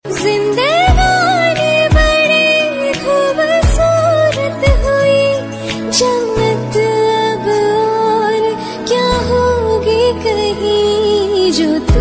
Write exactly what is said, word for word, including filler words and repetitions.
जिंदगानी बड़ी खूबसूरत हुई, जन्नत अब और क्या होगी कहीं जो तू